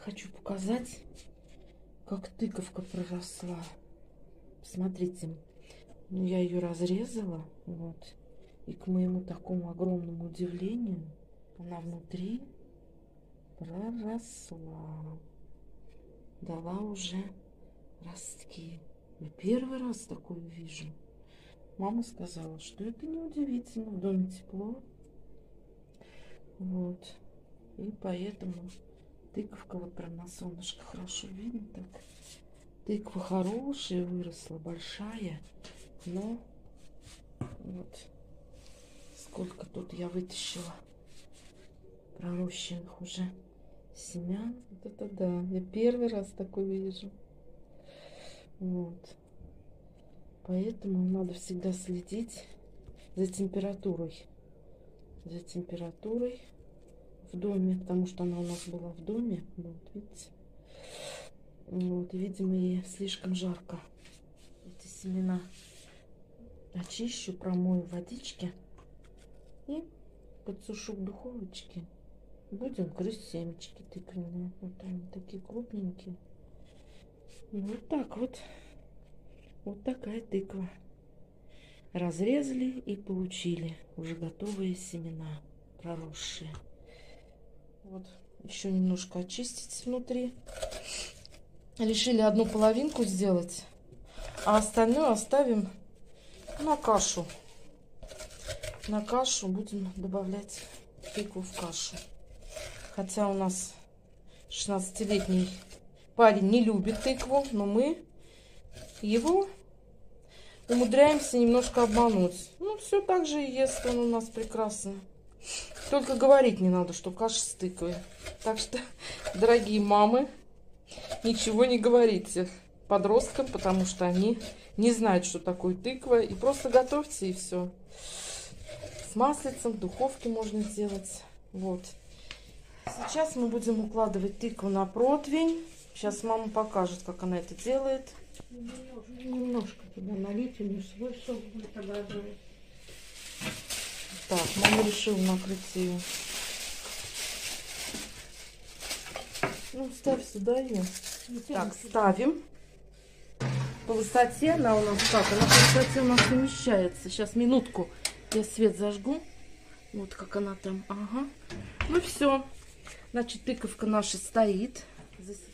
Хочу показать, как тыковка проросла. Смотрите, ну, я ее разрезала, вот, и к моему такому огромному удивлению она внутри проросла, дала уже ростки. Я первый раз такую вижу. Мама сказала, что это неудивительно, в доме тепло, вот, и поэтому тыковка вот прям на солнышко хорошо видно так. Тыква хорошая, выросла, большая, но вот сколько тут я вытащила пророщенных уже семян. Вот это да, я первый раз такой вижу. Вот. Поэтому надо всегда следить за температурой. За температурой в доме, потому что она у нас была в доме. Вот, видите? Вот, видимо, ей слишком жарко. Эти семена очищу, промою в водичке и подсушу в духовочке. Будем грызть семечки тыквенные. Вот они такие крупненькие. И вот так вот. Вот такая тыква. Разрезали и получили уже готовые семена, проросшие. Вот еще немножко очистить внутри. Решили одну половинку сделать, а остальную оставим на кашу. На кашу будем добавлять тыкву в кашу. Хотя у нас 16-летний парень не любит тыкву, но мы его умудряемся немножко обмануть. Ну, все так же и ест он у нас прекрасно. Только говорить не надо, что каша с тыквой. Так что, дорогие мамы, ничего не говорите подросткам, потому что они не знают, что такое тыква. И просто готовьте, и все. С маслицем в духовке можно сделать. Вот. Сейчас мы будем укладывать тыкву на противень. Сейчас мама покажет, как она это делает. Немножко туда налить, у нее свой сок будет образовывать. Так, мама решила накрыть ее. Ну, ставь сюда ее. Так, ставим. По высоте она у нас как? Она по высоте у нас умещается. Сейчас, минутку, я свет зажгу. Вот как она там. Ага. Ну все. Значит, тыковка наша стоит.